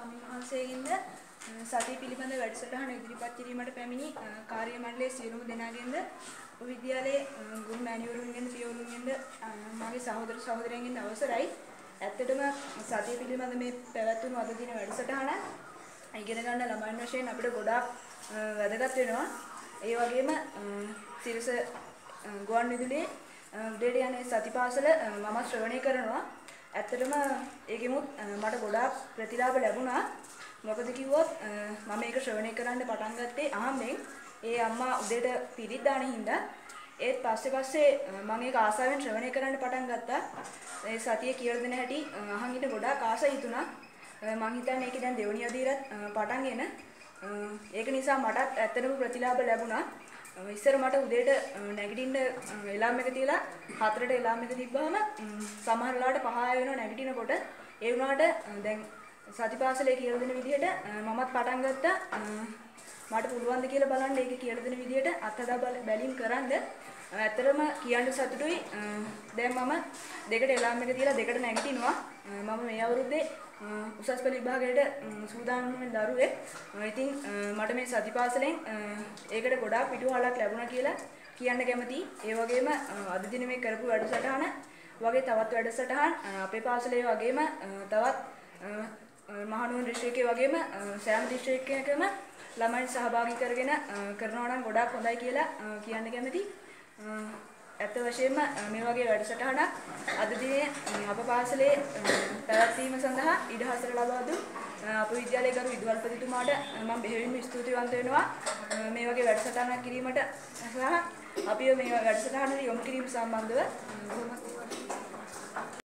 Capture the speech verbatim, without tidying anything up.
ස්වාමීන් වහන්සේගෙන්ද සතිය පිළිබඳ වැඩසටහන ඉදිරිපත් කිරීමට පැමිණි කාර්ය මණ්ඩලයේ සියලුම දෙනාගෙන්ද විද්‍යාලයේ ගුරු මෑණිවරුන්ගෙන්ද පියවරුන්ගෙන්ද මාගේ සහෝදර සහෝදරයන්ගෙන්ද අවසරයි. ඇත්තටම සතිය පිළිබඳ මේ පැවැත්වුණු අද දින වැඩසටහන ඉගෙන ගන්න ළමයින් වශයෙන් අපිට ගොඩාක් වැදගත් වෙනවා. ඒ වගේම සිරස ගුවන් විදුලියේ උදේට යන සතිපාසල මම ශ්‍රවණය කරනවා. ඇත්තටම ඒකෙමුත් මට ගොඩාක් ප්‍රතිලාභ ලැබුණා. මොකද කිව්වොත් මම මේක ශ්‍රවණය කරන්න පටන් ගත්තේ අහම්බෙන්. ඒ අම්මා උදේට පිරිත් දාන හින්දා ඒත් පස්සේ පස්සේ මම ඒක ආසාවෙන් ශ්‍රවණය කරන්න පටන් ගත්තා. ඒ සතිය කියලා දෙන හැටි අහන් ඉන්න ගොඩාක් ආසයි හිතුණා. මම හිතන්නේ ඒක දැන් දෙවනිය දීරත් පටන්ගෙන ඒක නිසා මටත් ඇත්තටම ප්‍රතිලාභ ලැබුණා. ඉස්සර මට උදේට නැගිටින්න එලාම් එක තියලා හතරට එලාම් එක තිබ්බහම සමහර වෙලාවට පහ වෙනවා නැගිටිනකොට. ඒ වුණාට දැන් සතිපාසලේ කියලා දෙන විදිහට මමත් පටන් ගත්තා. මට පුළුවන් ද කියලා බලන්න ඒක කියලා දෙන විදිහට අත්හදා බැලීම් කරන්ද. ඇත්තටම කියන්න සතුටුයි. දැන් මම දෙකට එලාම් එක තියලා දෙකට නැගිටිනවා. මම මේ අවුරුද්දේ උසස් පෙළ විභාගයට සූදානම් වෙන දරුවෙක්. ඉතින් මට මේ සතිපාසලෙන් ඒකට ගොඩාක් පිටුවහලක් ලැබුණා කියලා කියන්න කැමතියි. ඒ වගේම අද දින මේ කරපු වැඩසටහන වගේ තවත් වැඩසටහන් අපේ පාසලේ වගේම තවත් මහනුවර දිස්ත්‍රික්කයේ වගේම සෑම දිස්ත්‍රික්කයකම ළමයින් සහභාගී කරගෙන කරනවා නම් ගොඩාක් හොඳයි කියලා කියන්න කැමතියි. ඇත්ත වශයෙන්ම මේ වගේ වැඩසටහනක් අද දිනේ අප පාසලේ පැවැත්වීම සඳහා ඉඩහසර ලබා දුන් අප විද්‍යාලයේ ගරු විදුහල්පතිතුමාට මම බෙහෙවින්ම ස්තුතිවන්ත වෙනවා. මේ වගේ වැඩසටහනක් කිරීමට සහ අපිව මේ වැඩසටහනට යොමු කිරීම සම්බන්ධව